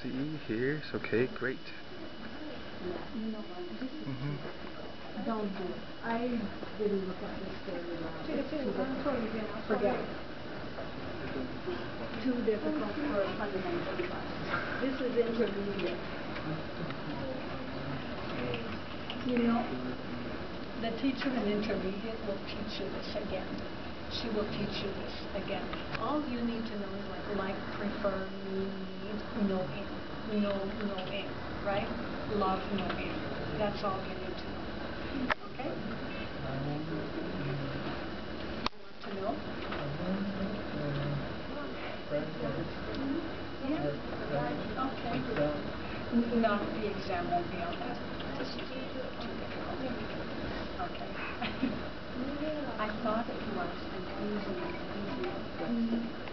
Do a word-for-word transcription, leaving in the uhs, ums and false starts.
see here. Okay, great. Mm-hmm. Don't do it. I didn't look at this very well. It's too difficult. Forget it. Too difficult for a fundamental class. This is intermediate. You know, the teacher in intermediate will teach you this again. She will teach you this again. All you need to know is like, like, prefer, need, no ing, no, no ing, right? Love, no ing. That's all you need to know. Okay? To know? Yeah. Okay. Not the exam won't be on that. This is too difficult. Okay. I thought it was an easy, easy.